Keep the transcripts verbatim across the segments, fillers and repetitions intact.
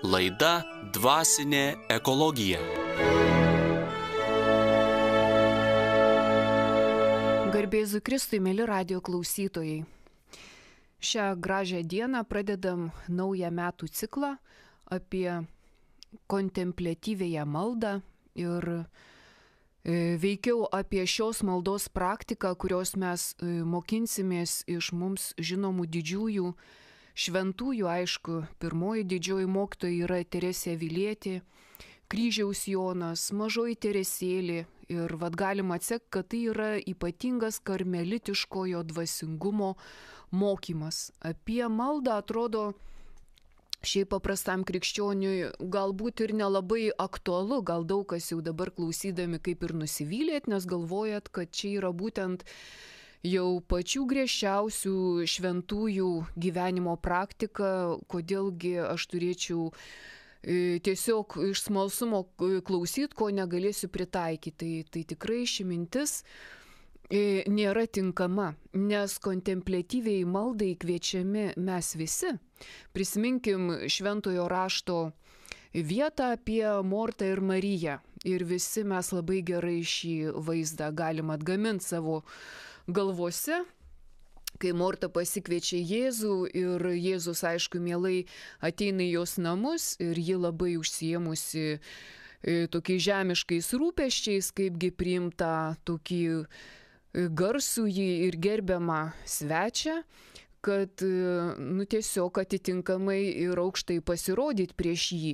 Laida Dvasinė ekologija. Garbėzu Kristui, mėly radijo klausytojai. Šią gražią dieną pradedam naują metų ciklą apie kontempliatyvėją maldą ir veikiau apie šios maldos praktiką, kurios mes mokinsimės iš mums žinomų didžiųjų šventųjų. Aišku, pirmoji didžioji mokytoja yra Teresė Avilietė, Kryžiaus Jonas, Mažoji Teresėlė. Ir vad galima atsekti, kad tai yra ypatingas karmelitiškojo dvasingumo mokymas. Apie maldą atrodo šiaip paprastam krikščioniui galbūt ir nelabai aktualu, gal daug kas jau dabar klausydami kaip ir nusivylėt, nes galvojat, kad čia yra būtent jau pačių griežčiausių šventųjų gyvenimo praktika, kodėlgi aš turėčiau tiesiog iš smalsumo klausyti, ko negalėsiu pritaikyti. Tai, tai tikrai ši mintis nėra tinkama, nes kontempliatyviai maldai kviečiami mes visi. Prisiminkim šventojo rašto vietą apie Mortą ir Mariją. Ir visi mes labai gerai šį vaizdą galim atgaminti savo galvose, kai Morta pasikviečia Jėzų ir Jėzus, aišku, mielai ateina į jos namus ir ji labai užsiėmusi tokiais žemiškais rūpesčiais, kaipgi priimta tokį garsųjį ir gerbiamą svečią, kad nu, tiesiog atitinkamai ir aukštai pasirodyti prieš jį.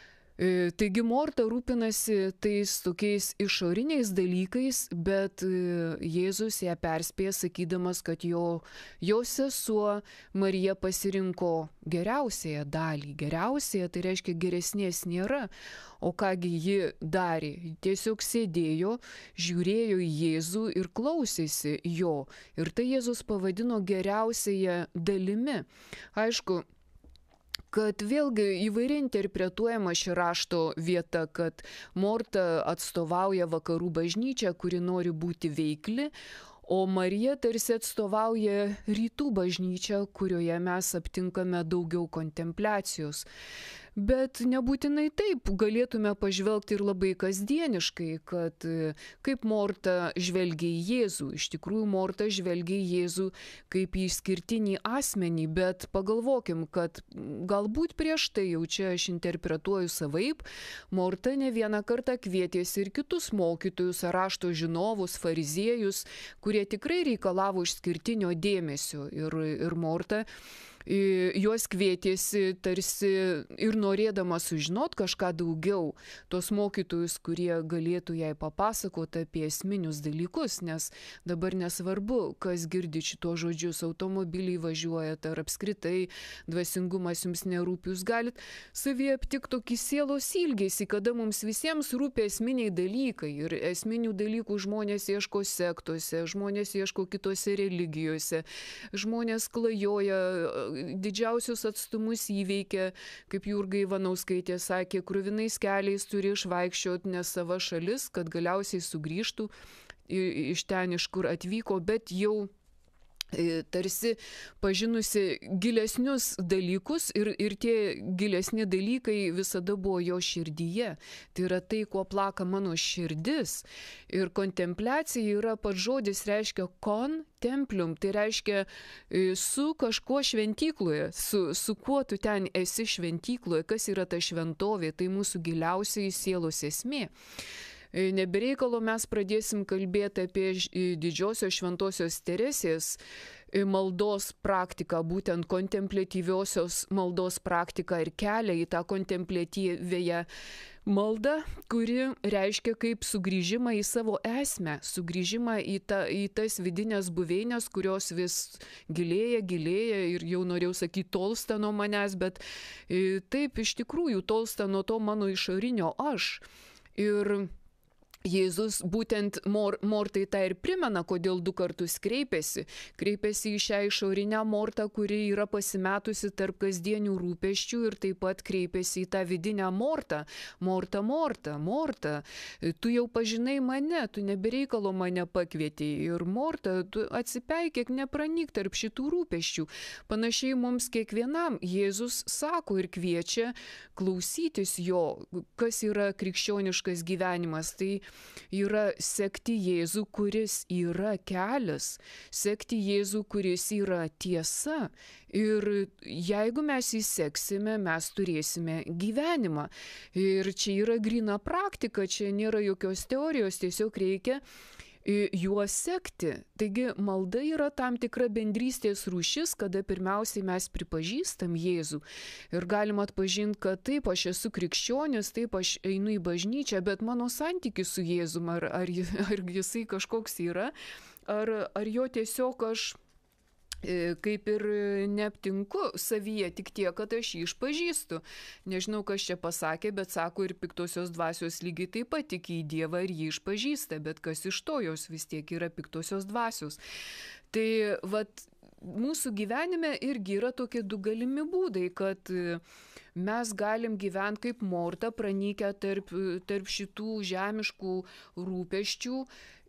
Taigi Morta rūpinasi tais tokiais išoriniais dalykais, bet Jėzus ją perspėja sakydamas, kad jo, jo sesuo Marija pasirinko geriausiąją dalį. Geriausiąją, tai reiškia geresnės nėra. O kągi ji darė? Tiesiog sėdėjo, žiūrėjo į Jėzų ir klausėsi jo. Ir tai Jėzus pavadino geriausiąją dalimi. Aišku, kad vėlgi įvairiai interpretuojama ši rašto vieta, kad Morta atstovauja vakarų bažnyčią, kuri nori būti veikli, o Marija tarsi atstovauja rytų bažnyčią, kurioje mes aptinkame daugiau kontempliacijos. Bet nebūtinai taip, galėtume pažvelgti ir labai kasdieniškai, kad kaip Morta žvelgia į Jėzų. Iš tikrųjų, Morta žvelgia į Jėzų kaip į išskirtinį asmenį, bet pagalvokim, kad galbūt prieš tai, jau čia aš interpretuoju savaip, Morta ne vieną kartą kvietėsi ir kitus mokytojus, rašto žinovus, fariziejus, kurie tikrai reikalavo išskirtinio dėmesio. Ir, ir Morta juos kvietėsi tarsi ir norėdama sužinot kažką daugiau, tos mokytojus, kurie galėtų jai papasakoti apie esminius dalykus, nes dabar nesvarbu, kas girdi šito žodžius, automobiliai važiuojat ar apskritai dvasingumas jums nerūpi, jūs galit savyje aptikti tokį sielos ilgesį, kada mums visiems rūpi esminiai dalykai ir esminių dalykų žmonės ieško sektose, žmonės ieško kitose religijose, žmonės klajoja, didžiausius atstumus įveikia, kaip Jurga Ivanauskaitė sakė, kruvinais keliais turi išvaikščioti ne sava šalis, kad galiausiai sugrįžtų iš ten, iš kur atvyko, bet jau tarsi pažinusi gilesnius dalykus ir, ir tie gilesni dalykai visada buvo jo širdyje. Tai yra tai, kuo plaka mano širdis. Ir kontempliacija yra pats žodis, reiškia kontemplium, tai reiškia su kažkuo šventykloje, su, su kuo tu ten esi šventykloje, kas yra ta šventovė, tai mūsų giliausiai sielos esmė. Nebereikalo mes pradėsim kalbėti apie didžiosios šventosios Teresės maldos praktiką, būtent kontempliatyviosios maldos praktiką ir kelią į tą kontempliatyvėją maldą, kuri reiškia kaip sugrįžimą į savo esmę, sugrįžimą į, ta, į tas vidinės buveinės, kurios vis gilėja, gilėja ir jau norėjau sakyti tolsta nuo manęs, bet taip iš tikrųjų tolsta nuo to mano išorinio aš. Ir Jėzus būtent mor, Mortai tą ir primena, kodėl du kartus kreipiasi. Kreipiasi į šią išorinę Mortą, kuri yra pasimetusi tarp kasdienių rūpesčių, ir taip pat kreipiasi į tą vidinę Mortą. Morta, Morta, Morta, tu jau pažinai mane, tu nebereikalo mane pakvietei. Ir Morta, tu atsipeikėk, nepranyk tarp šitų rūpesčių. Panašiai mums kiekvienam Jėzus sako ir kviečia klausytis jo, kas yra krikščioniškas gyvenimas. Tai yra sekti Jėzų, kuris yra kelias, sekti Jėzų, kuris yra tiesa. Ir jeigu mes jį seksime, mes turėsime gyvenimą. Ir čia yra gryna praktika, čia nėra jokios teorijos, tiesiog reikia juos sekti. Taigi malda yra tam tikra bendrystės rūšis, kada pirmiausiai mes pripažįstam Jėzų ir galim atpažinti, kad taip, aš esu krikščionis, taip, aš einu į bažnyčią, bet mano santykis su Jėzum, ar, ar, ar jisai kažkoks yra, ar, ar jo tiesiog aš kaip ir neaptinku savyje, tik tiek, kad aš jį išpažįstu. Nežinau, kas čia pasakė, bet sako, ir piktosios dvasios lygiai taip pat tiki į Dievą ir jį išpažįsta, bet kas iš to, jos vis tiek yra piktosios dvasios. Tai vat, mūsų gyvenime irgi yra tokie du galimi būdai, kad mes galim gyventi kaip Morta, pranykę tarp, tarp šitų žemiškų rūpesčių,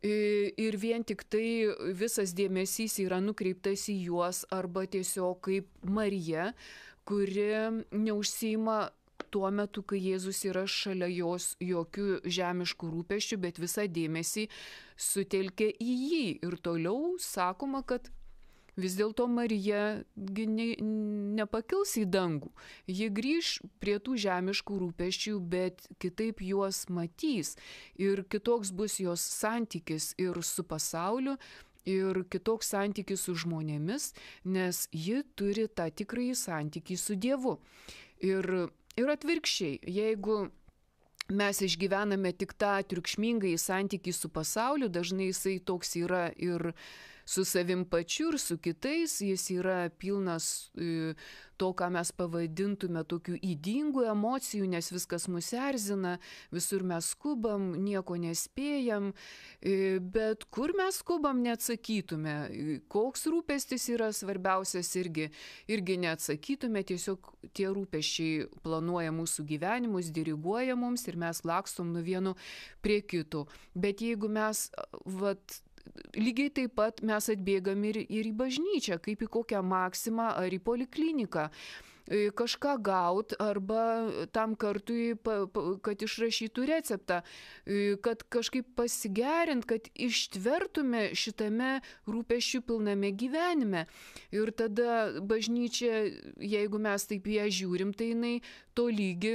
ir vien tik tai visas dėmesys yra nukreiptas į juos, arba tiesiog kaip Marija, kuri neužsiima tuo metu, kai Jėzus yra šalia jos, jokių žemiškų rūpesčių, bet visą dėmesį sutelkia į jį. Ir toliau sakoma, kad vis dėlto Marija ne, nepakils į dangų. Ji grįž prie tų žemiškų rūpesčių, bet kitaip juos matys. Ir kitoks bus jos santykis ir su pasauliu, ir kitoks santykis su žmonėmis, nes ji turi tą tikrąjį santykį su Dievu. Ir, ir atvirkščiai, jeigu mes išgyvename tik tą triukšmingąjį santykį su pasauliu, dažnai jisai toks yra ir su savim pačiu ir su kitais, jis yra pilnas e, to, ką mes pavadintume tokių ydingų emocijų, nes viskas mus erzina, visur mes skubam, nieko nespėjam, e, bet kur mes skubam neatsakytume, koks rūpestis yra svarbiausias irgi, irgi neatsakytume, tiesiog tie rūpesčiai planuoja mūsų gyvenimus, diriguoja mums ir mes lakstom nuo vieno prie kito. Bet jeigu mes, vat, lygiai taip pat mes atbėgam ir, ir į bažnyčią, kaip į kokią maksimą ar į polikliniką. Kažką gaut arba tam kartui, kad išrašytų receptą, kad kažkaip pasigerint, kad ištvertume šitame rūpesčių pilname gyvenime. Ir tada bažnyčia, jeigu mes taip ją žiūrim, tai jinai to lygi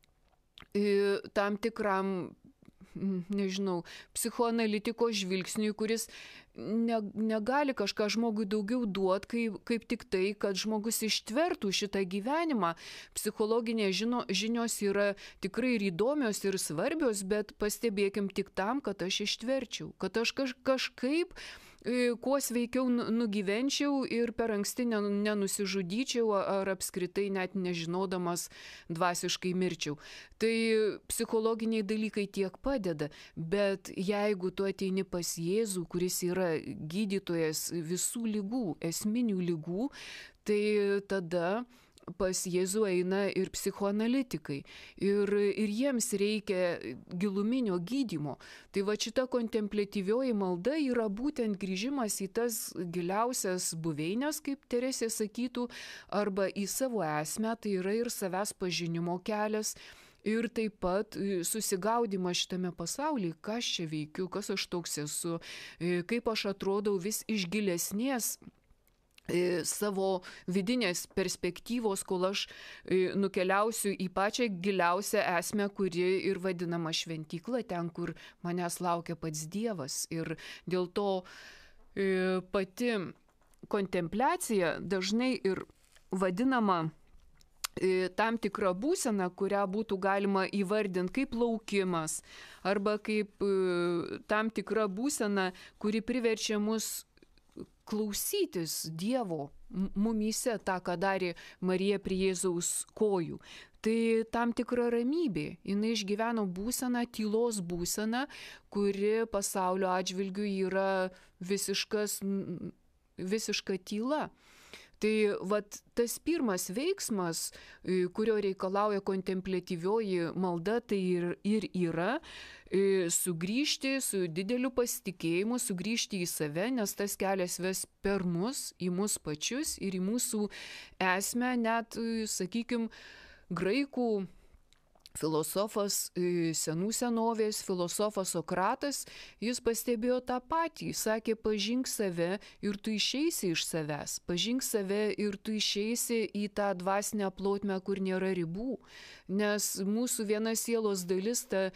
tam tikram, nežinau, psichoanalitiko žvilgsniui, kuris ne, negali kažką žmogui daugiau duoti, kaip, kaip tik tai, kad žmogus ištvertų šitą gyvenimą. Psichologinės žino, žinios yra tikrai ir įdomios ir svarbios, bet pastebėkim tik tam, kad aš ištverčiau, kad aš kaž, kažkaip kuo sveikiau nugyvenčiau ir per anksti nenusižudyčiau ar apskritai net nežinodamas dvasiškai mirčiau. Tai psichologiniai dalykai tiek padeda, bet jeigu tu ateini pas Jėzų, kuris yra gydytojas visų ligų, esminių ligų, tai tada pas Jėzų eina ir psichoanalitikai. Ir, ir jiems reikia giluminio gydymo. Tai va šita kontempliatyvioji malda yra būtent grįžimas į tas giliausias buveinės, kaip Teresė sakytų, arba į savo esmę, tai yra ir savęs pažinimo kelias. Ir taip pat susigaudimas šitame pasaulyje, ką aš čia veikiu, kas aš toks esu, kaip aš atrodau vis iš gilesnės savo vidinės perspektyvos, kol aš nukeliausiu į pačią giliausią esmę, kuri ir vadinama šventykla, ten, kur manęs laukia pats Dievas. Ir dėl to pati kontempliacija dažnai ir vadinama tam tikra būsena, kurią būtų galima įvardinti kaip laukimas, arba kaip tam tikra būsena, kuri priverčia mus klausytis Dievo mumyse, tą, ką darė Marija prie Jėzaus kojų. Tai tam tikra ramybė. Jinai išgyveno būseną, tylos būseną, kuri pasaulio atžvilgiu yra visiškas, visiška tyla. Tai vat, tas pirmas veiksmas, kurio reikalauja kontempliatyvioji malda, tai ir, ir yra sugrįžti su dideliu pasitikėjimu, sugrįžti į save, nes tas kelias ves per mus, į mus pačius ir į mūsų esmę, net, sakykime, graikų filosofas, senų senovės filosofas Sokratas, jis pastebėjo tą patį, sakė, pažink save ir tu išeisi iš savęs, pažink save ir tu išeisi į tą dvasinę plotmę, kur nėra ribų, nes mūsų viena sielos dalis, ta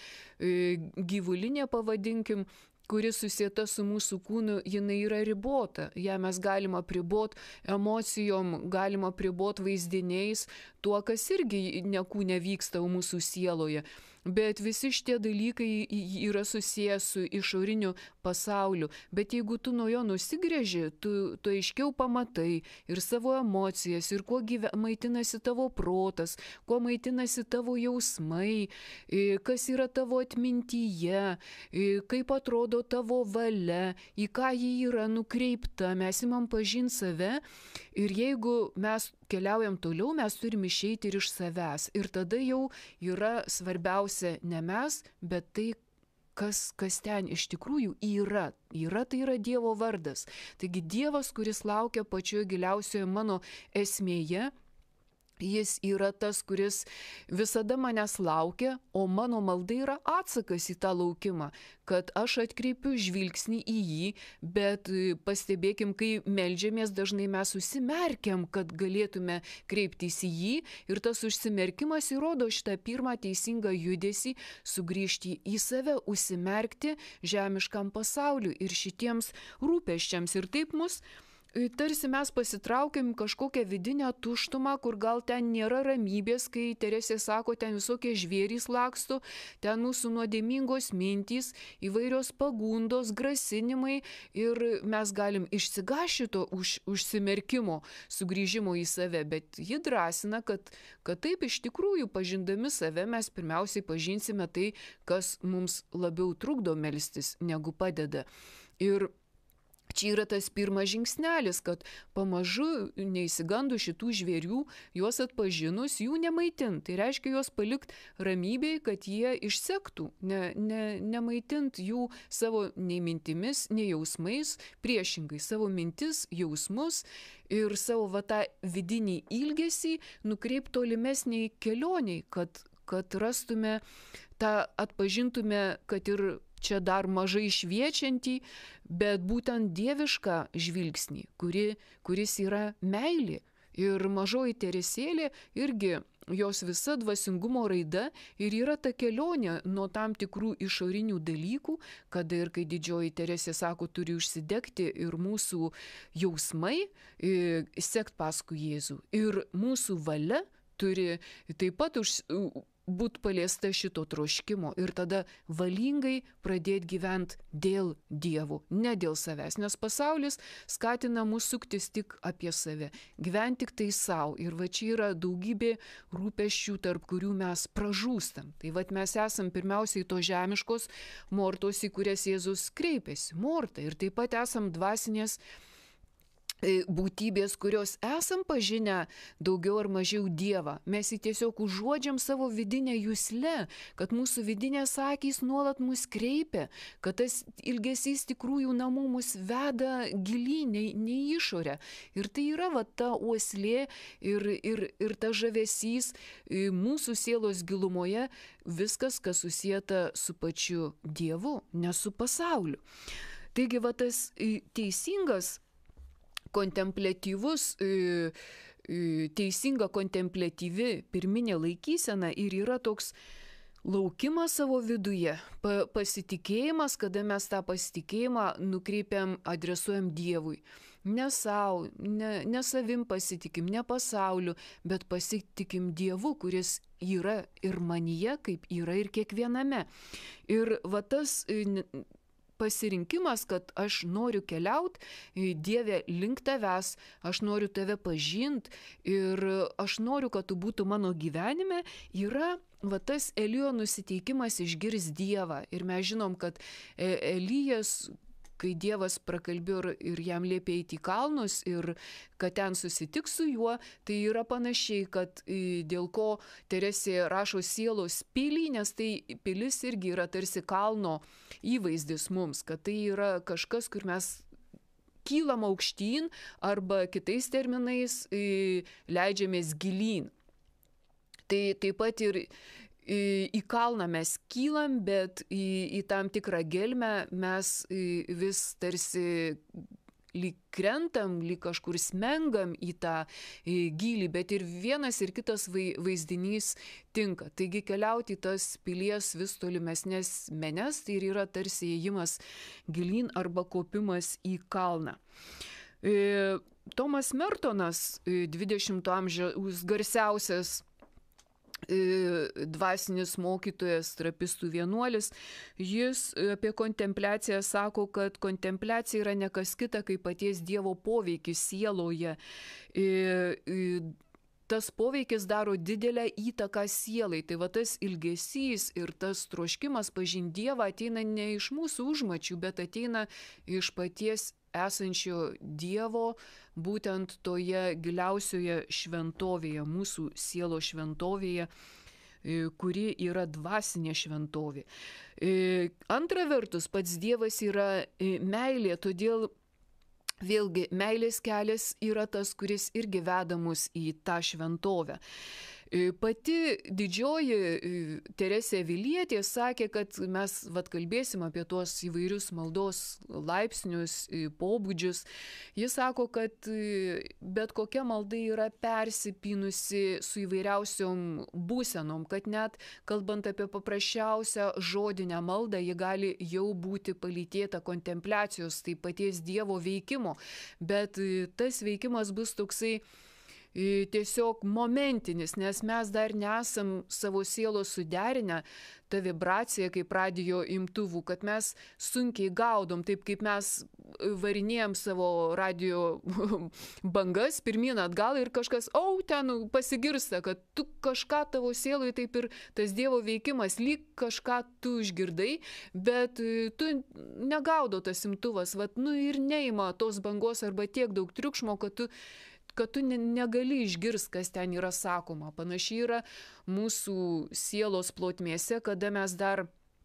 gyvulinė, pavadinkim, kuri susieta su mūsų kūnu, jinai yra ribota. Ja mes galima apribot emocijom, galima apribot vaizdiniais, tuo, kas irgi ne kūne vyksta mūsų sieloje. Bet visi šitie dalykai yra susijęs su išoriniu pasauliu. Bet jeigu tu nuo jo nusigrėži, tu, tu aiškiau pamatai ir savo emocijas, ir kuo gyve, maitinasi tavo protas, kuo maitinasi tavo jausmai, kas yra tavo atmintyje, kaip atrodo tavo valia, į ką ji yra nukreipta. Mes imam pažinti save ir jeigu mes keliaujam toliau, mes turim išeiti ir iš savęs. Ir tada jau yra svarbiausia ne mes, bet tai, kas, kas ten iš tikrųjų yra. Yra, tai yra Dievo vardas. Taigi Dievas, kuris laukia pačioje giliausioje mano esmėje, jis yra tas, kuris visada manęs laukia, o mano malda yra atsakas į tą laukimą, kad aš atkreipiu žvilgsnį į jį, bet pastebėkim, kai meldžiamės, dažnai mes užsimerkiam, kad galėtume kreiptis į jį, ir tas užsimerkimas įrodo šitą pirmą teisingą judesį, sugrįžti į save, užsimerkti žemiškam pasauliu ir šitiems rūpesčiams. Ir taip mus tarsi mes pasitraukiam kažkokią vidinę tuštumą, kur gal ten nėra ramybės, kai Teresė sako, ten visokie žvėrys laksto, ten mūsų nuodėmingos mintys, įvairios pagundos, grasinimai, ir mes galim išsigąsti šito už, užsimerkimo, sugrįžimo į save, bet ji drąsina, kad, kad taip iš tikrųjų pažindami save mes pirmiausiai pažinsime tai, kas mums labiau trukdo melstis, negu padeda. Ir čia yra tas pirmas žingsnelis, kad pamažu neįsigandus šitų žvėrių, juos atpažinus, jų nemaitint. Tai reiškia juos palikti ramybėj, kad jie išsektų, ne, ne, nemaitint jų savo nei mintimis, nei jausmais, priešingai savo mintis, jausmus ir savo va tą vidinį ilgesį nukreipti tolimesniai kelioniai, kad, kad rastume tą, atpažintume, kad ir čia dar mažai šviečiantį, bet būtent dievišką žvilgsnį, kuri, kuris yra meilė. Ir mažoji Teresėlė irgi, jos visa dvasingumo raida ir yra ta kelionė nuo tam tikrų išorinių dalykų, kada ir kai didžioji Teresė sako, turi užsidegti ir mūsų jausmai, sekt paskui Jėzų. Ir mūsų valia turi taip pat už būti paliesta šito troškimo ir tada valingai pradėti gyventi dėl Dievo, ne dėl savęs, nes pasaulis skatina mus suktis tik apie save, gyventi tik tai savo, ir va čia yra daugybė rūpesčių, tarp kurių mes pražūstam. Tai va mes esam pirmiausiai to žemiškos mortos, į kurias Jėzus kreipėsi, morta, ir taip pat esam dvasinės būtybės, kurios esam pažinę daugiau ar mažiau Dievą. Mes jį tiesiog užuodžiam savo vidinę juslę, kad mūsų vidinės akys nuolat mus kreipia, kad tas ilgesys tikrųjų namų mus veda gilyn, ne, ne išorę. Ir tai yra va ta uoslė ir, ir, ir ta žavesys mūsų sielos gilumoje, viskas, kas susieta su pačiu Dievu, ne su pasauliu. Taigi va tas teisingas kontempliatyvus, teisinga kontempliatyvi pirminė laikysena ir yra toks laukimas savo viduje, pa, pasitikėjimas, kada mes tą pasitikėjimą nukreipiam, adresuojam Dievui. Ne savo, ne, ne savim pasitikim, ne pasauliu, bet pasitikim Dievu, kuris yra ir manyje, kaip yra ir kiekviename. Ir va tas pasirinkimas, kad aš noriu keliauti, Dieve, link tavęs, aš noriu tave pažinti ir aš noriu, kad tu būtų mano gyvenime, yra va tas Elijo nusiteikimas išgirs Dievą. Ir mes žinom, kad Elijas, kai Dievas prakalbėjo ir jam liepė eiti į kalnus ir kad ten susitiks su juo, tai yra panašiai, kad dėl ko Teresė rašo sielos pilį, nes tai pilis irgi yra tarsi kalno įvaizdis mums, kad tai yra kažkas, kur mes kylam aukštyn arba kitais terminais leidžiamės gilyn. Tai taip pat ir į kalną mes kylam, bet į, į tam tikrą gelmę mes vis tarsi lyg krentam, lyg kažkur smengam į tą gylį, bet ir vienas ir kitas vaizdinys tinka. Taigi keliauti į tas pilies vis tolimesnės menes, tai ir yra tarsi ėjimas gilyn arba kopimas į kalną. Tomas Mertonas, dvidešimto amžiaus garsiausias dvasinis mokytojas, trapistų vienuolis, jis apie kontempliaciją sako, kad kontempliacija yra ne kas kita, kaip paties Dievo poveikis sieloje. Tas poveikis daro didelę įtaką sielai. Tai va tas ilgesys ir tas troškimas pažinti Dievą ateina ne iš mūsų užmačių, bet ateina iš paties esančio Dievo, būtent toje giliausioje šventovėje, mūsų sielo šventovėje, kuri yra dvasinė šventovė. Antra vertus, pats Dievas yra meilė, todėl vėlgi meilės kelias yra tas, kuris irgi veda mus į tą šventovę. Pati didžioji Teresė Avilietė sakė, kad mes vat, kalbėsim apie tuos įvairius maldos laipsnius, pobūdžius. Jis sako, kad bet kokia malda yra persipynusi su įvairiausiom būsenom, kad net kalbant apie paprasčiausią žodinę maldą, ji gali jau būti palytėta kontempliacijos, tai paties Dievo veikimo, bet tas veikimas bus toksai tiesiog momentinis, nes mes dar nesam savo sielos suderinę tą vibraciją kaip radijo imtuvų, kad mes sunkiai gaudom, taip kaip mes varinėjom savo radijo bangas pirmyn atgal ir kažkas, au, ten pasigirsta, kad tu kažką tavo sielui taip ir tas Dievo veikimas, lyg kažką tu išgirdai, bet tu negaudo tas imtuvas, vat, nu ir neima tos bangos arba tiek daug triukšmo, kad tu kad tu negali išgirsti, kas ten yra sakoma. Panašiai yra mūsų sielos plotmėse, kada mes dar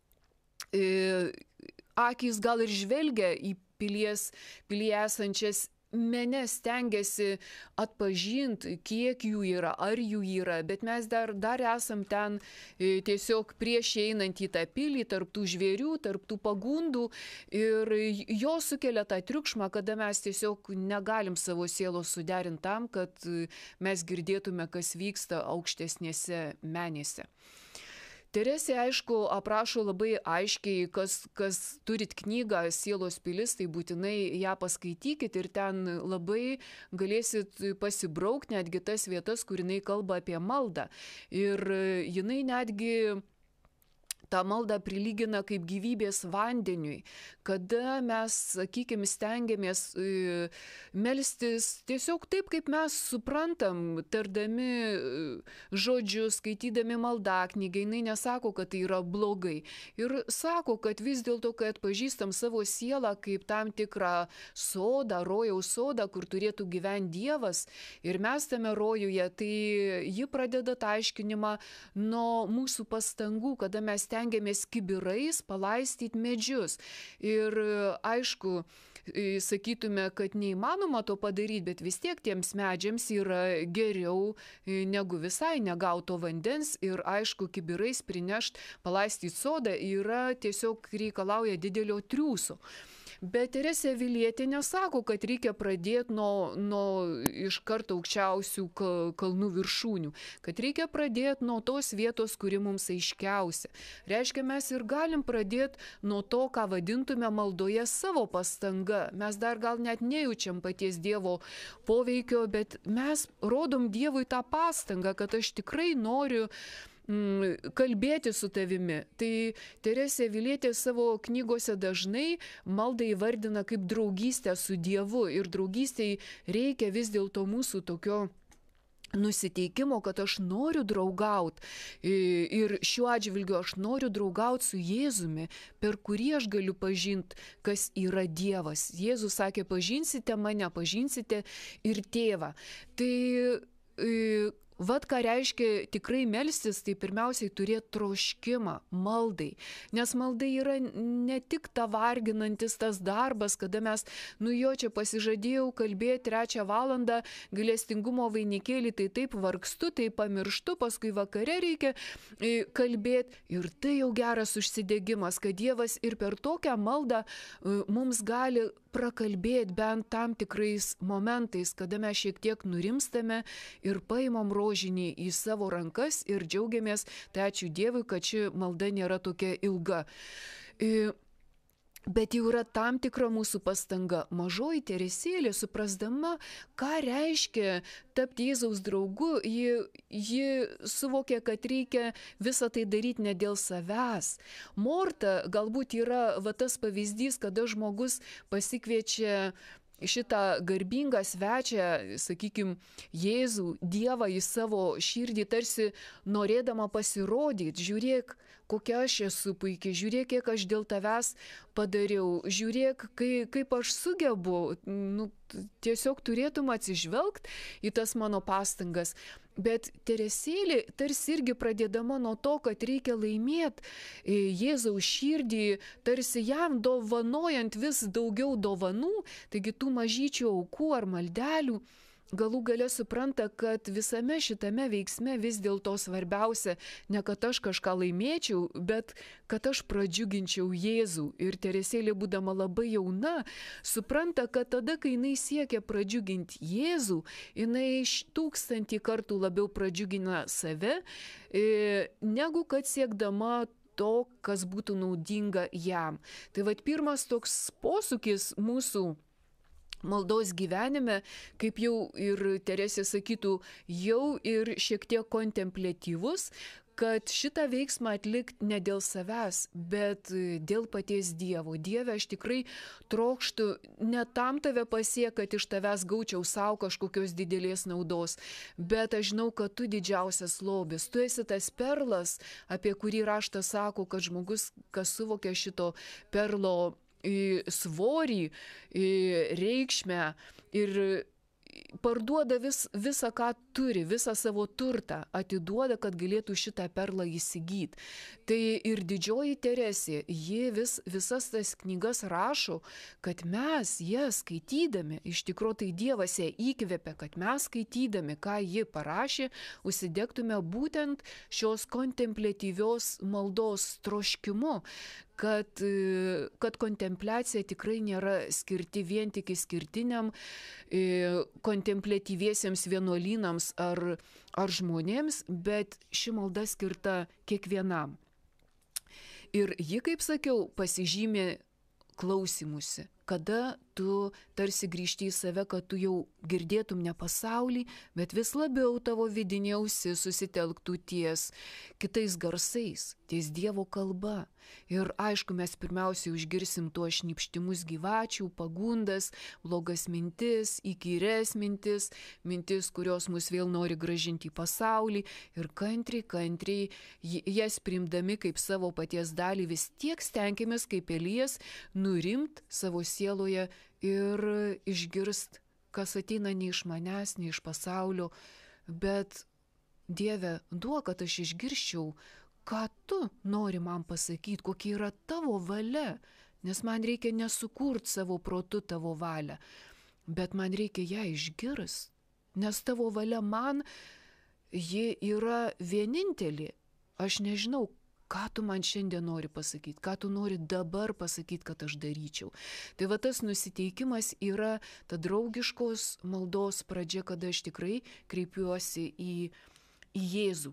e, akys gal ir žvelgia į pilies, pilyje esančias menes, stengiasi atpažinti, kiek jų yra, ar jų yra, bet mes dar, dar esam ten e, tiesiog prieš einant į tą pilį, tarp tų žvėrių, tarp tų pagundų ir jo sukelia tą triukšmą, kada mes tiesiog negalim savo sielos suderinti tam, kad mes girdėtume, kas vyksta aukštesnėse menėse. Teresė, aišku, aprašo labai aiškiai, kas, kas turit knygą Sielos pilis, tai būtinai ją paskaitykit ir ten labai galėsit pasibraukti netgi tas vietas, kur jinai kalba apie maldą. Ir jinai netgi tą maldą prilygina kaip gyvybės vandeniui, kada mes, sakykime, stengiamės e, melstis tiesiog taip, kaip mes suprantam, tardami žodžius, skaitydami maldaknygę. Jinai nesako, kad tai yra blogai. Ir sako, kad vis dėlto, kai atpažįstam savo sielą kaip tam tikrą sodą, rojaus sodą, kur turėtų gyventi Dievas, ir mes tame rojuje, tai ji pradeda tą aiškinimą nuo mūsų pastangų, kada mes stengiamės kibirais palaistyti medžius. Ir aišku, sakytume, kad neįmanoma to padaryti, bet vis tiek tiems medžiams yra geriau negu visai negauto vandens ir aišku, kibirais prinešti, palaistyti sodą yra tiesiog reikalauja didelio triūso. Bet Teresė Avilietė nesako, kad reikia pradėti nuo, nuo iš karto aukščiausių kalnų viršūnių, kad reikia pradėti nuo tos vietos, kuri mums aiškiausia. Reiškia, mes ir galim pradėti nuo to, ką vadintume maldoje savo pastanga. Mes dar gal net nejaučiam paties Dievo poveikio, bet mes rodom Dievui tą pastangą, kad aš tikrai noriu mm, kalbėti su tavimi. Tai Teresė Avilietė savo knygose dažnai maldą įvardina kaip draugystę su Dievu. Ir draugystėj reikia vis dėlto mūsų tokio nusiteikimo, kad aš noriu draugauti ir šiuo atžvilgiu aš noriu draugauti su Jėzumi, per kurį aš galiu pažinti, kas yra Dievas. Jėzus sakė, pažinsite mane, pažinsite ir tėvą. Tai vat ką reiškia tikrai melstis, tai pirmiausiai turėti troškimą maldai. Nes maldai yra ne tik ta varginantis tas darbas, kada mes, nu jo čia pasižadėjau kalbėti trečią valandą, gailestingumo vainikėlį, tai taip vargstu, tai pamirštu, paskui vakare reikia kalbėti. Ir tai jau geras užsidegimas, kad Dievas ir per tokią maldą mums gali prakalbėti bent tam tikrais momentais, kada mes šiek tiek nurimstame ir paimam rožinį į savo rankas ir džiaugiamės. Tai ačiū Dievui, kad ši malda nėra tokia ilga. Bet jau yra tam tikra mūsų pastanga. Mažoji Teresėlė, suprasdama, ką reiškia tapti Jėzaus draugu, ji, ji suvokė, kad reikia visą tai daryti ne dėl savęs. Morta galbūt yra va tas pavyzdys, kada žmogus pasikviečia šitą garbingą svečią, sakykime, Jėzų, Dievą į savo širdį, tarsi norėdama pasirodyti. Žiūrėk, kokia aš esu puikiai, žiūrėk, kiek aš dėl tavęs padariau, žiūrėk, kai, kaip aš sugebu. Nu, tiesiog turėtum atsižvelgti į tas mano pastangas. Bet Teresėlė tarsi irgi pradėdama nuo to, kad reikia laimėti Jėzaus širdį, tarsi jam dovanojant vis daugiau dovanų, taigi tų mažyčių aukų ar maldelių, galų gale supranta, kad visame šitame veiksme vis dėlto svarbiausia ne kad aš kažką laimėčiau, bet kad aš pradžiuginčiau Jėzų. Ir Teresėlė, būdama labai jauna, supranta, kad tada, kai jinai siekia pradžiuginti Jėzų, jinai tūkstantį kartų labiau pradžiugina save, negu kad siekdama to, kas būtų naudinga jam. Tai vat pirmas toks posūkis mūsų maldos gyvenime, kaip jau ir Teresė sakytų, jau ir šiek tiek kontempliatyvus, kad šitą veiksmą atlikti ne dėl savęs, bet dėl paties Dievo. Dieve, aš tikrai trokštu ne tam tave pasiekti, kad iš tavęs gaučiau savo kažkokios didelės naudos, bet aš žinau, kad tu didžiausias lobis, tu esi tas perlas, apie kurį raštas sako, kad žmogus, kas suvokia šito perlo svorį, reikšmę ir parduoda vis, visą, ką turi, visą savo turtą, atiduoda, kad galėtų šitą perlą įsigyti. Tai ir didžioji Teresė, ji vis, visas tas knygas rašo, kad mes jas skaitydami, iš tikrųjų tai Dievas ją įkvėpė, kad mes skaitydami, ką ji parašė, užsidegtume būtent šios kontempliatyvios maldos troškimu, kad, kad kontempliacija tikrai nėra skirti vien tik išskirtiniam kontempliatyviesiems vienuolynams ar, ar žmonėms, bet ši malda skirta kiekvienam. Ir ji, kaip sakiau, pasižymė klausimusi, kada tu tarsi grįžti į save, kad tu jau girdėtum ne pasaulį, bet vis labiau tavo vidinė ausis susitelktų ties kitais garsais, ties Dievo kalba. Ir aišku, mes pirmiausiai užgirsim tuos šnypštimus gyvačių, pagundas, blogas mintis, įkyres mintis, mintis, kurios mus vėl nori grąžinti į pasaulį ir kantriai, kantriai jas priimdami kaip savo paties dalį vis tiek stenkimės kaip Elijas nurimt savo sieloje ir išgirst, kas ateina ne iš manęs, ne iš pasaulio, bet Dieve, duok, kad aš išgirščiau, ką tu nori man pasakyti, kokia yra tavo valia, nes man reikia nesukurt savo protu tavo valią, bet man reikia ją išgirst, nes tavo valia man, ji yra vienintelė. Aš nežinau, ką tu man šiandien nori pasakyti, ką tu nori dabar pasakyti, kad aš daryčiau. Tai va tas nusiteikimas yra ta draugiškos maldos pradžia, kada aš tikrai kreipiuosi į, į Jėzų.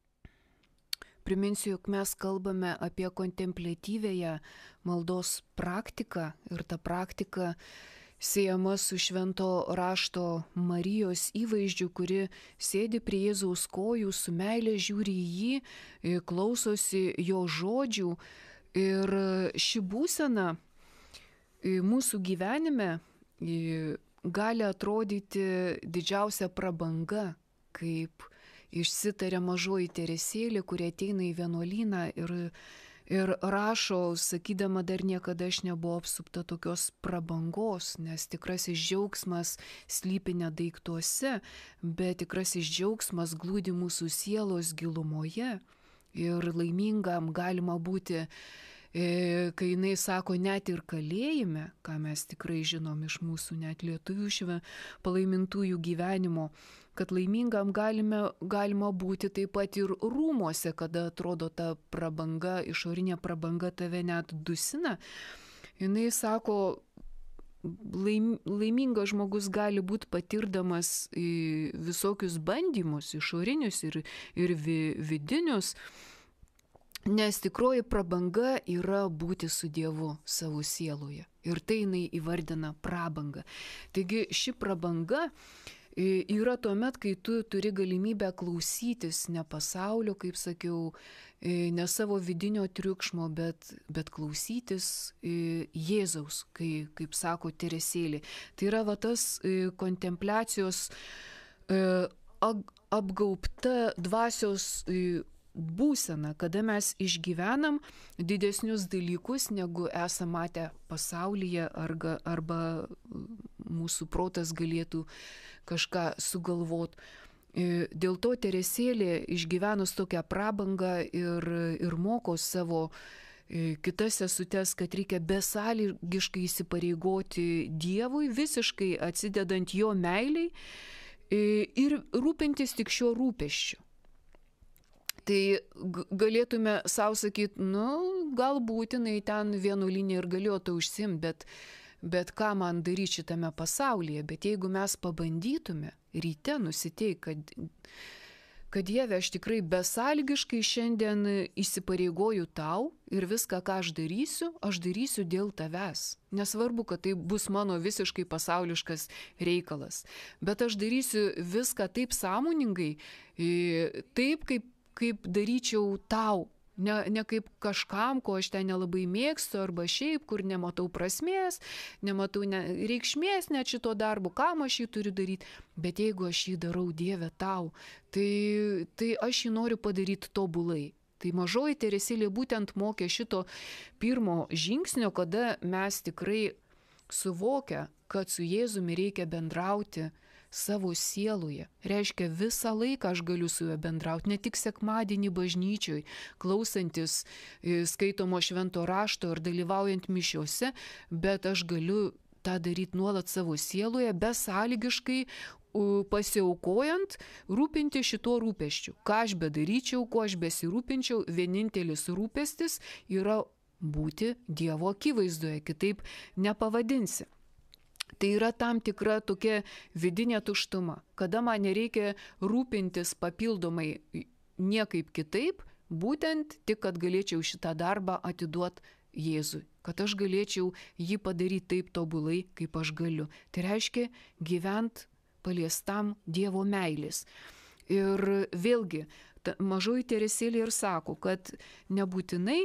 Priminsiu, jog mes kalbame apie kontempliatyvėją maldos praktiką ir ta praktika siejama su švento rašto Marijos įvaizdžiu, kuri sėdi prie Jėzaus kojų, su meilė žiūri į jį, klausosi jo žodžių. Ir ši būsena mūsų gyvenime gali atrodyti didžiausia prabanga, kaip išsitarė mažoji Teresėlė, kurie ateina į vienuolyną ir Ir rašo, sakydama, dar niekada aš nebuvau apsupta tokios prabangos, nes tikrasis džiaugsmas slypi ne daiktuose, bet tikrasis džiaugsmas glūdi mūsų sielos gilumoje. Ir laimingam galima būti, e, kai jinai sako, net ir kalėjime, ką mes tikrai žinom iš mūsų net lietuvių šve palaimintųjų gyvenimo, kad laimingam galime, galima būti taip pat ir rūmuose, kada atrodo ta prabanga, išorinė prabanga tave net dusina. Jinai sako, laim, laimingas žmogus gali būti patirdamas visokius bandymus, išorinius ir, ir vi, vidinius, nes tikroji prabanga yra būti su Dievu savo sieloje. Ir tai jinai įvardina prabangą. Taigi ši prabanga yra tuomet, kai tu turi galimybę klausytis ne pasaulio, kaip sakiau, ne savo vidinio triukšmo, bet, bet klausytis Jėzaus, kai, kaip sako Teresėlė. Tai yra va tas kontempliacijos apgaubta dvasios būsena, kada mes išgyvenam didesnius dalykus, negu esame matę pasaulyje, arba, arba mūsų protas galėtų kažką sugalvot. Dėl to Teresėlė išgyvenus tokią prabangą ir, ir moko savo kitas sesutes, kad reikia besąlygiškai įsipareigoti Dievui, visiškai atsidedant jo meiliai ir rūpintis tik šiuo rūpesčiu. Tai galėtume savo sakyti, nu, galbūt jinai ten vienuolinė ir galėjo to užsimti, bet, bet ką man daryti šitame pasaulyje. Bet jeigu mes pabandytume ryte nusiteikti, kad, kad Dieve, aš tikrai besąlygiškai šiandien įsipareigoju tau ir viską, ką aš darysiu, aš darysiu dėl tavęs. Nesvarbu, kad tai bus mano visiškai pasauliškas reikalas, bet aš darysiu viską taip sąmoningai, taip kaip kaip daryčiau tau, ne, ne kaip kažkam, ko aš ten nelabai mėgstu, arba šiaip, kur nematau prasmės, nematau ne, reikšmės net šito darbo, kam aš jį turiu daryti, bet jeigu aš jį darau, Dieve, tau, tai, tai aš jį noriu padaryti tobulai. Tai mažoji Teresėlė būtent mokė šito pirmo žingsnio, kada mes tikrai suvokia, kad su Jėzumi reikia bendrauti savo sieloje. Reiškia, visą laiką aš galiu su juo bendrauti, ne tik sekmadienį bažnyčioj, klausantis skaitomo švento rašto ir dalyvaujant mišiose, bet aš galiu tą daryti nuolat savo sieloje, besąlygiškai pasiaukojant, rūpinti šito rūpesčiu. Ką aš bedaryčiau, kuo aš besirūpinčiau, vienintelis rūpestis yra būti Dievo akivaizdoje, kitaip nepavadinsi. Tai yra tam tikra tokia vidinė tuštuma, kada man nereikia rūpintis papildomai niekaip kitaip, būtent tik, kad galėčiau šitą darbą atiduoti Jėzui, kad aš galėčiau jį padaryti taip tobulai, kaip aš galiu. Tai reiškia gyvent paliestam Dievo meilės. Ir vėlgi, mažoji Teresėlė ir sako, kad nebūtinai,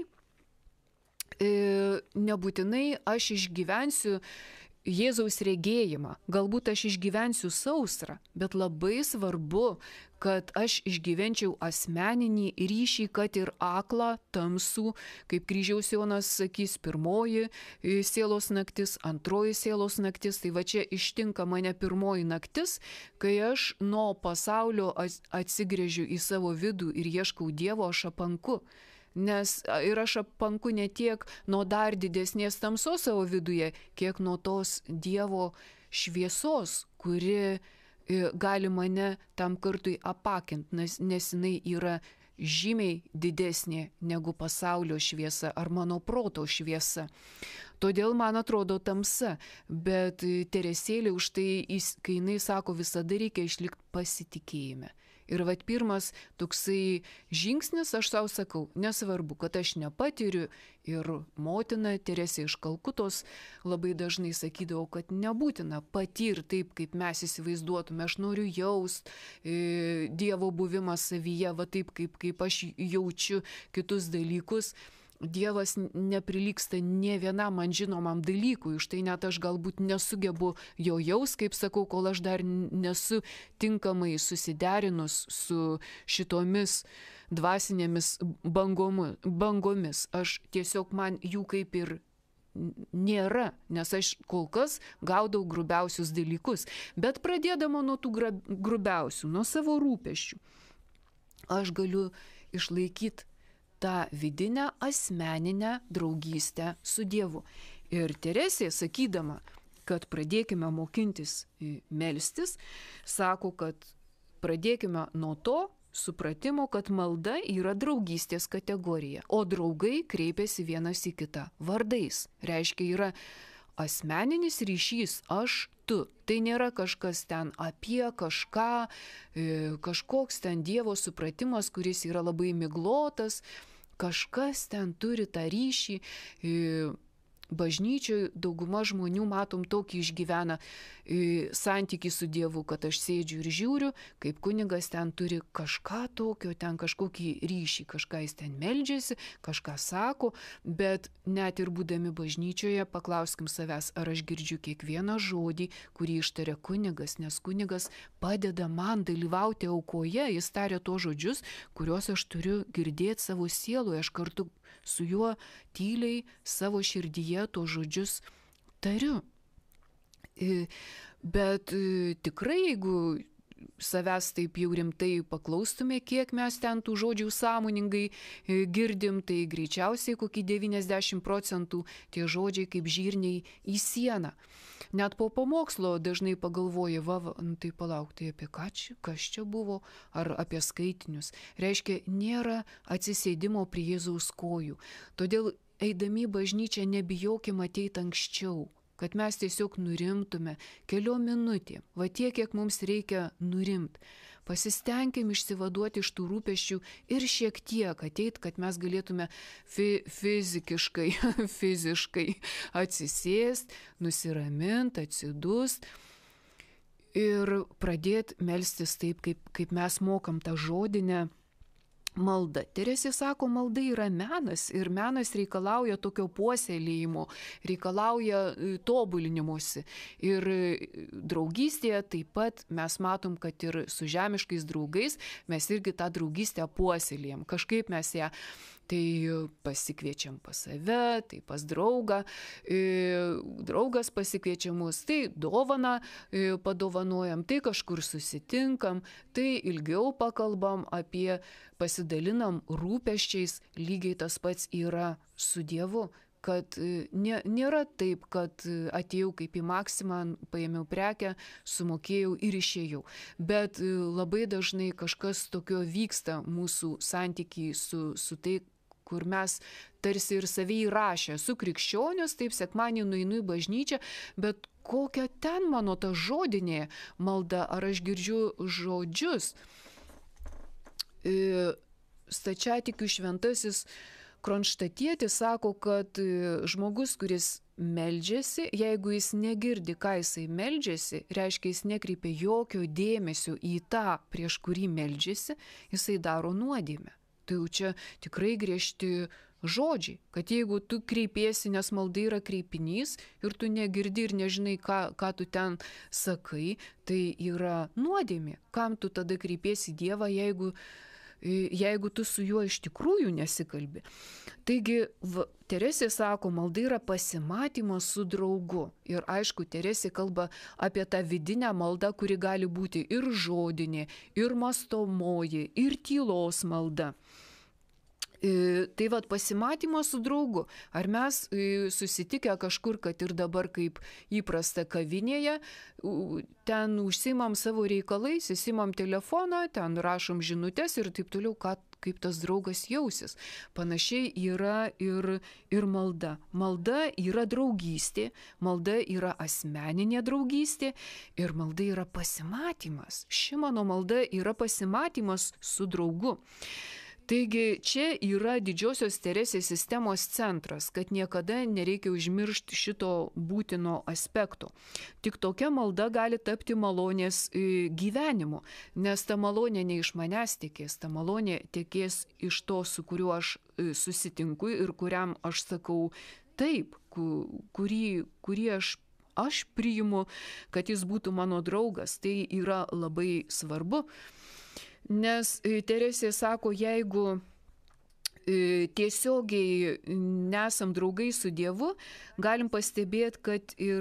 e, nebūtinai aš išgyvensiu Jėzaus regėjimą, galbūt aš išgyvensiu sausrą, bet labai svarbu, kad aš išgyvenčiau asmeninį ryšį, kad ir aklą, tamsų, kaip kryžiaus Jonas sakys, pirmoji sielos naktis, antroji sielos naktis, tai va čia ištinka mane pirmoji naktis, kai aš nuo pasaulio atsigręžiu į savo vidų ir ieškau Dievo, aš apanku. Nes ir aš apanku ne tiek nuo dar didesnės tamsos savo viduje, kiek nuo tos Dievo šviesos, kuri gali mane tam kartui apakinti, nes, nes jinai yra žymiai didesnė negu pasaulio šviesa ar mano proto šviesa. Todėl man atrodo tamsa, bet Teresėlė už tai, kai jinai sako, visada reikia išlikti pasitikėjime. Ir vat pirmas toksai žingsnis, aš savo sakau, nesvarbu, kad aš nepatiriu, ir motina Teresė iš Kalkutos labai dažnai sakydavo, kad nebūtina patirti taip, kaip mes įsivaizduotume, aš noriu jaust e, Dievo buvimą savyje, va taip, kaip, kaip aš jaučiu kitus dalykus. Dievas neprilyksta nie vienam man žinomam dalykui, už tai net aš galbūt nesugebu jo jaus, kaip sakau, kol aš dar nesu tinkamai susiderinus su šitomis dvasinėmis bangomu, bangomis. Aš tiesiog man jų kaip ir nėra, nes aš kol kas gaudau grubiausius dalykus, bet pradėdama nuo tų grubiausių, nuo savo rūpesčių, aš galiu išlaikyti tą vidinę asmeninę draugystę su Dievu. Ir Teresė, sakydama, kad pradėkime mokintis melstis, sako, kad pradėkime nuo to supratimo, kad malda yra draugystės kategorija, o draugai kreipiasi vienas į kitą vardais. Reiškia, yra asmeninis ryšys aš, tu. Tai nėra kažkas ten apie kažką, kažkoks ten Dievo supratimas, kuris yra labai miglotas, kažkas ten turi tą ryšį. Bažnyčioje dauguma žmonių, matom, tokį išgyvena e, santykį su Dievu, kad aš sėdžiu ir žiūriu, kaip kunigas ten turi kažką tokio, ten kažkokį ryšį, kažką jis ten meldžiasi, kažką sako, bet net ir būdami bažnyčioje paklauskim savęs, ar aš girdžiu kiekvieną žodį, kurį ištaria kunigas, nes kunigas padeda man dalyvauti aukoje, jis taria tos žodžius, kuriuos aš turiu girdėti savo sieloje, aš kartu su juo tyliai savo širdyje tos žodžius tariu. Bet tikrai, jeigu savęs taip jau rimtai paklaustume, kiek mes ten tų žodžių sąmoningai girdim, tai greičiausiai kokį devyniasdešimt procentų tie žodžiai kaip žirniai į sieną. Net po pamokslo dažnai pagalvoja, va, va tai palauk, tai apie ką čia, kas čia buvo, ar apie skaitinius. Reiškia, nėra atsisėdimo prie Jėzaus kojų. Todėl eidami į bažnyčią nebijokim ateiti anksčiau, kad mes tiesiog nurimtume keliom minutėm, va tiek, kiek mums reikia nurimti. Pasistengim išsivaduoti iš tų rūpesčių ir šiek tiek ateit, kad mes galėtume fi fizikiškai, fiziškai atsisėst, nusiramint, atsidust ir pradėti melstis taip, kaip, kaip mes mokam tą žodinę malda. Teresė sako, malda yra menas ir menas reikalauja tokio puoselėjimo, reikalauja tobulinimuose. Ir draugystėje taip pat mes matom, kad ir su žemiškais draugais mes irgi tą draugystę puoselėjam. Kažkaip mes ją tai pasikviečiam pas save, tai pas draugą, draugas pasikviečia mus, tai dovaną padovanojam, tai kažkur susitinkam, tai ilgiau pakalbam apie, pasidalinam rūpesčiais, lygiai tas pats yra su Dievu, kad nė, nėra taip, kad atėjau kaip į Maksimą, paėmiau prekę, sumokėjau ir išėjau. Bet labai dažnai kažkas tokio vyksta mūsų santykiai su, su tai, kur mes tarsi ir savai įrašę, su krikščionis, taip sekmadienį nueinu į bažnyčią, bet kokia ten mano ta žodinė malda, ar aš girdžiu žodžius. Stačiatikių šventasis Kronštatietis sako, kad žmogus, kuris meldžiasi, jeigu jis negirdi, ką jisai meldžiasi, reiškia, jis nekreipia jokio dėmesio į tą, prieš kurį meldžiasi, jisai daro nuodėmę. Tai jau čia tikrai griežti žodžiai, kad jeigu tu kreipiesi, nes malda yra kreipinys ir tu negirdi ir nežinai, ką, ką tu ten sakai, tai yra nuodėmė. Kam tu tada kreipiesi Dievą, jeigu, jeigu tu su juo iš tikrųjų nesikalbi. Taigi, v, Teresė sako, malda yra pasimatymas su draugu. Ir aišku, Teresė kalba apie tą vidinę maldą, kuri gali būti ir žodinė, ir mąstomoji, ir tylos malda. Tai vad pasimatymas su draugu. Ar mes susitikę kažkur, kad ir dabar kaip įprasta kavinėje, ten užsimam savo reikalais, įsimam telefoną, ten rašom žinutės ir taip toliau, ką, kaip tas draugas jausis. Panašiai yra ir, ir malda. Malda yra draugystė, malda yra asmeninė draugystė ir malda yra pasimatymas. Ši mano malda yra pasimatymas su draugu. Taigi čia yra didžiosios Teresės sistemos centras, kad niekada nereikia užmiršti šito būtino aspekto. Tik tokia malda gali tapti malonės gyvenimu, nes ta malonė ne iš manęs tekės, ta malonė tekės iš to, su kuriuo aš susitinku ir kuriam aš sakau taip, kurį, kurį aš aš priimu, kad jis būtų mano draugas. Tai yra labai svarbu. Nes Teresė sako, jeigu tiesiogiai nesam draugai su Dievu, galim pastebėti, kad ir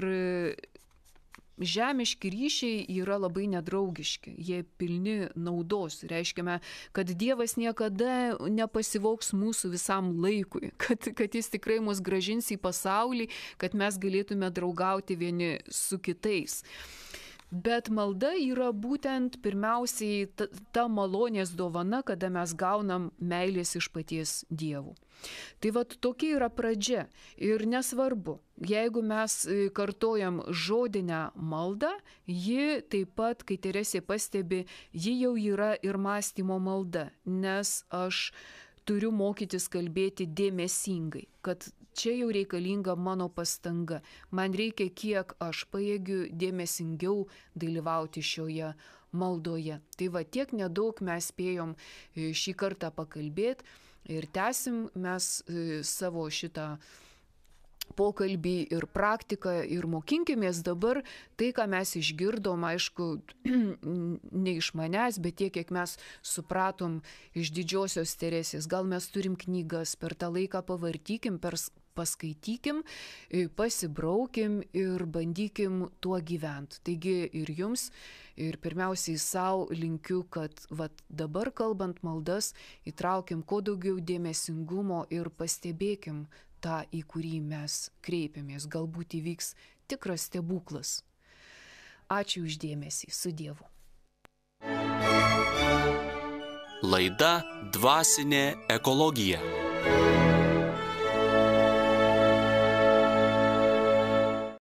žemiški ryšiai yra labai nedraugiški. Jie pilni naudos. Reiškia, kad Dievas niekada nepasivoks mūsų visam laikui, kad, kad jis tikrai mus grąžins į pasaulį, kad mes galėtume draugauti vieni su kitais. Bet malda yra būtent pirmiausiai ta, ta malonės dovana, kada mes gaunam meilės iš paties Dievo. Tai vat tokia yra pradžia ir nesvarbu, jeigu mes kartojam žodinę maldą, ji taip pat, kai Teresė pastebi, ji jau yra ir mąstymo malda, nes aš turiu mokytis kalbėti dėmesingai, kad čia jau reikalinga mano pastanga. Man reikia, kiek aš pajėgiu dėmesingiau dalyvauti šioje maldoje. Tai va tiek nedaug mes spėjom šį kartą pakalbėti ir tęsim mes savo šitą pokalbį ir praktiką ir mokinkimės dabar tai, ką mes išgirdom, aišku, ne iš manęs, bet tiek, kiek mes supratom iš didžiosios Teresės. Gal mes turim knygas, per tą laiką pavartykim, per paskaitykim, pasibraukim ir bandykim tuo gyventi. Taigi ir jums, ir pirmiausiai savo linkiu, kad vat, dabar kalbant maldas, įtraukim kuo daugiau dėmesingumo ir pastebėkim tą, į kurį mes kreipiamės. Galbūt įvyks tikras stebuklas. Ačiū už dėmesį. Su Dievu. Laida Dvasinė ekologija.